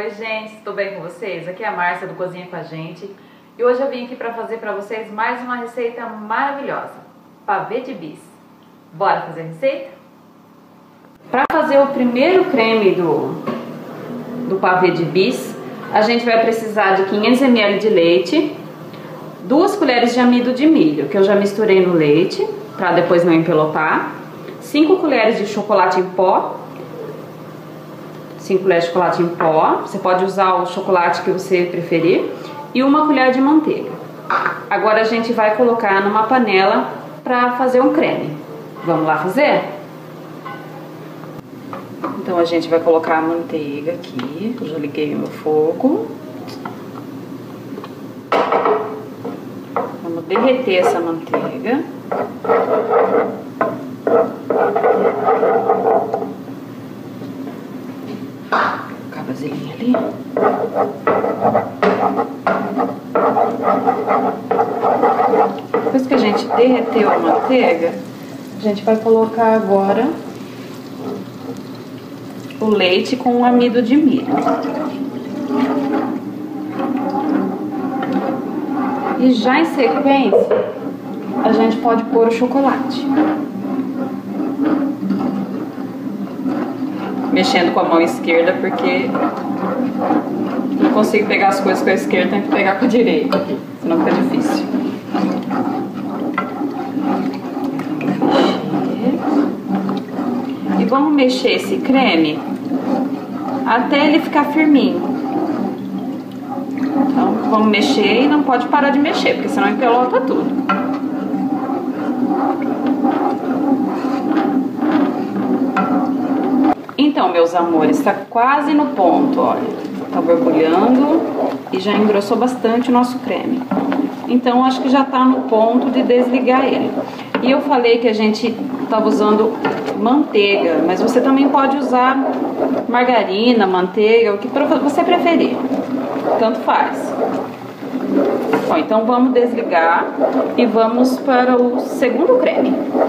Oi gente, tudo bem com vocês? Aqui é a Márcia do Cozinha com a Gente e hoje eu vim aqui para fazer para vocês mais uma receita maravilhosa, pavê de bis. Bora fazer a receita? Para fazer o primeiro creme do pavê de bis, a gente vai precisar de 500 ml de leite, 2 colheres de amido de milho, que eu já misturei no leite, para depois não empelotar, 5 colheres de chocolate em pó, 5 colheres de chocolate em pó, você pode usar o chocolate que você preferir, e 1 colher de manteiga. Agora a gente vai colocar numa panela para fazer um creme. Vamos lá fazer? Então a gente vai colocar a manteiga aqui, eu já liguei o meu fogo. Vamos derreter essa manteiga. Colocar a vasilhinha ali. Depois que a gente derreteu a manteiga, a gente vai colocar agora o leite com o amido de milho. E já em sequência, a gente pode pôr o chocolate. Mexendo com a mão esquerda, porque não consigo pegar as coisas com a esquerda, tenho que pegar com a direita, senão fica difícil. E vamos mexer esse creme até ele ficar firminho. Então vamos mexer e não pode parar de mexer, porque senão empelota tudo. Então, meus amores, está quase no ponto, olha. Tá borbulhando e já engrossou bastante o nosso creme. Então, acho que já tá no ponto de desligar ele. E eu falei que a gente tava usando manteiga, mas você também pode usar margarina, manteiga, o que você preferir. Tanto faz. Bom, então vamos desligar e vamos para o segundo creme.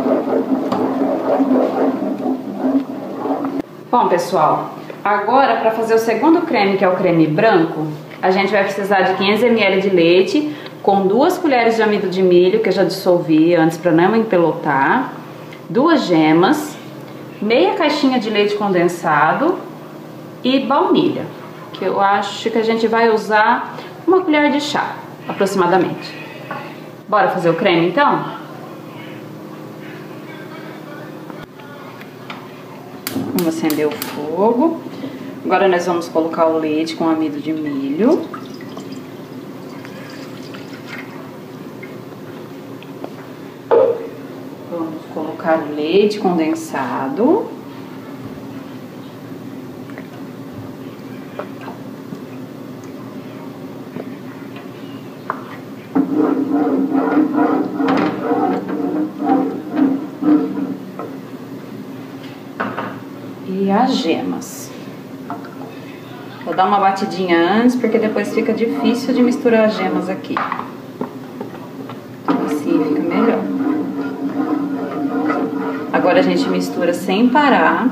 Bom, pessoal, agora para fazer o segundo creme, que é o creme branco, a gente vai precisar de 500 ml de leite com 2 colheres de amido de milho, que eu já dissolvi antes para não empelotar, 2 gemas, meia caixinha de leite condensado e baunilha, que eu acho que a gente vai usar 1 colher de chá, aproximadamente. Bora fazer o creme, então? Vamos acender o fogo. Agora nós vamos colocar o leite com amido de milho. Vamos colocar o leite condensado. E as gemas. Vou dar uma batidinha antes, porque depois fica difícil de misturar as gemas aqui. Assim fica melhor. Agora a gente mistura sem parar,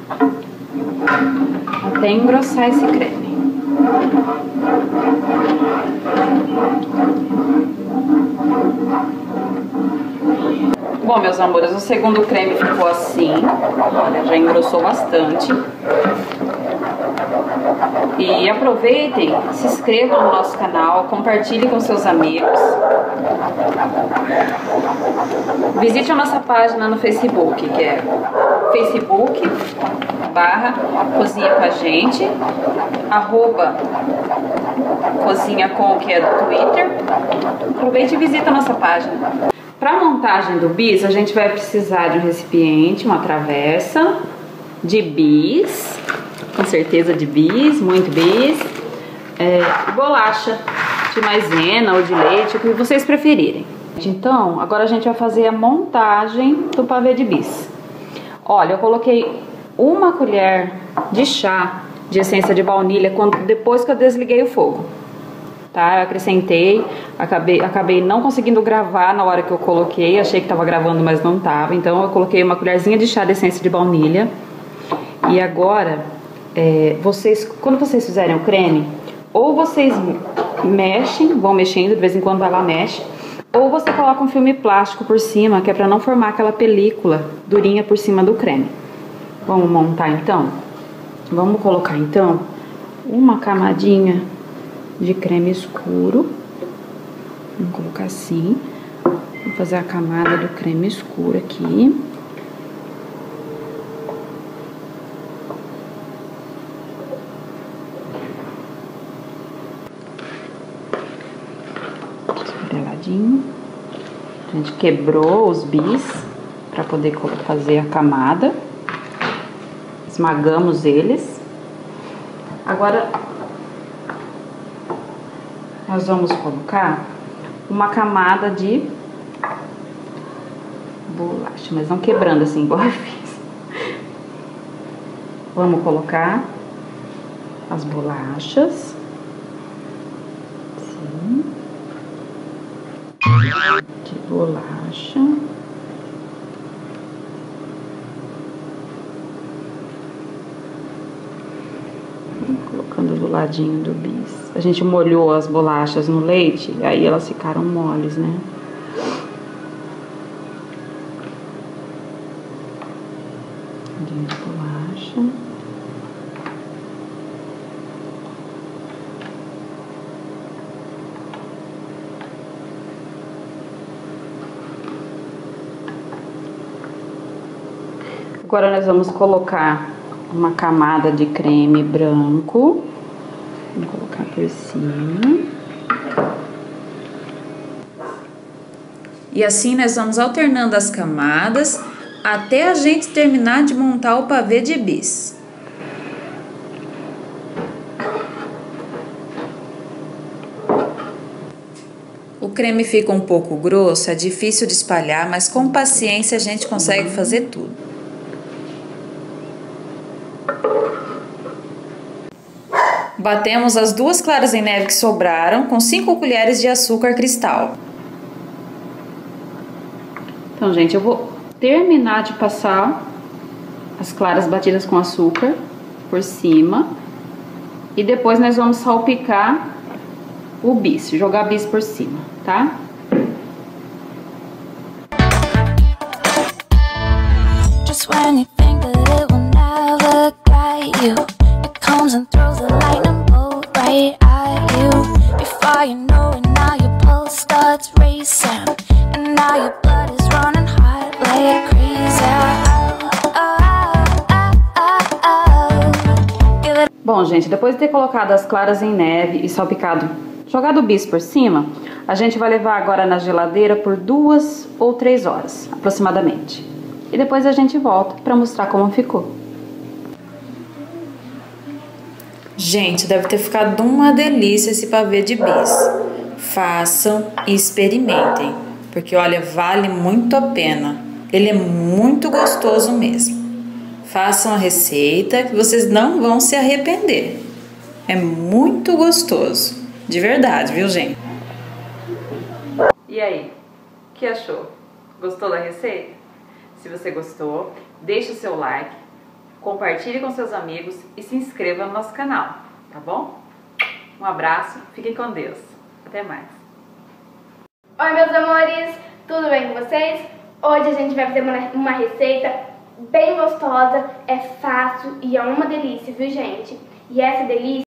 até engrossar esse creme. Bom, meus amores, o segundo creme ficou assim, olha, já engrossou bastante. E aproveitem, se inscrevam no nosso canal, compartilhem com seus amigos. Visite a nossa página no Facebook, que é facebook.com/cozinha com a gente, @cozinha com, que é do Twitter. Aproveite e visita a nossa página. Para a montagem do bis, a gente vai precisar de um recipiente, uma travessa, de bis, com certeza de bis, muito bis, bolacha de maisena ou de leite, o que vocês preferirem. Então, agora a gente vai fazer a montagem do pavê de bis. Olha, eu coloquei 1 colher de chá de essência de baunilha depois que eu desliguei o fogo. Tá, eu acrescentei, acabei não conseguindo gravar na hora que eu coloquei, achei que tava gravando, mas não tava, então eu coloquei 1 colherzinha de chá de essência de baunilha. E agora quando vocês fizerem o creme, ou vocês mexem, vão mexendo, de vez em quando vai lá, mexe, ou você coloca um filme plástico por cima, que é pra não formar aquela película durinha por cima do creme. Vamos montar então? Vamos colocar então uma camadinha de creme escuro. Vamos colocar assim. Vou fazer a camada do creme escuro aqui. Esfareladinho. A gente quebrou os bis para poder fazer a camada. Esmagamos eles. Agora nós vamos colocar uma camada de bolacha, mas não quebrando assim igual eu fiz. Vamos colocar as bolachas. Assim. De bolacha. Colocando do ladinho do bis. A gente molhou as bolachas no leite, e aí elas ficaram moles, né? De bolacha. Agora nós vamos colocar uma camada de creme branco. Vamos colocar por cima. E assim nós vamos alternando as camadas até a gente terminar de montar o pavê de bis. O creme fica um pouco grosso, é difícil de espalhar, mas com paciência a gente consegue fazer tudo. Batemos as 2 claras em neve que sobraram com 5 colheres de açúcar cristal. Então, gente, eu vou terminar de passar as claras batidas com açúcar por cima. E depois nós vamos salpicar o bis, jogar bis por cima, tá? Just when you think that it will never get you, it comes and throws a lightning bolt right at you. Before you know it, now your pulse starts racing, and now your blood is running hot like crazy. Bom, gente, depois de ter colocado as claras em neve e salpicado, jogado o bis por cima, a gente vai levar agora na geladeira por 2 ou 3 horas, aproximadamente. E depois a gente volta para mostrar como ficou. Gente, deve ter ficado uma delícia esse pavê de bis. Façam e experimentem, porque olha, vale muito a pena. Ele é muito gostoso mesmo. Façam a receita que vocês não vão se arrepender. É muito gostoso, de verdade, viu, gente? E aí, o que achou? Gostou da receita? Se você gostou, deixe o seu like, compartilhe com seus amigos e se inscreva no nosso canal, tá bom? Um abraço, fiquem com Deus. Até mais. Oi, meus amores, tudo bem com vocês? Hoje a gente vai fazer uma receita bem gostosa, é fácil e é uma delícia, viu, gente? E essa delícia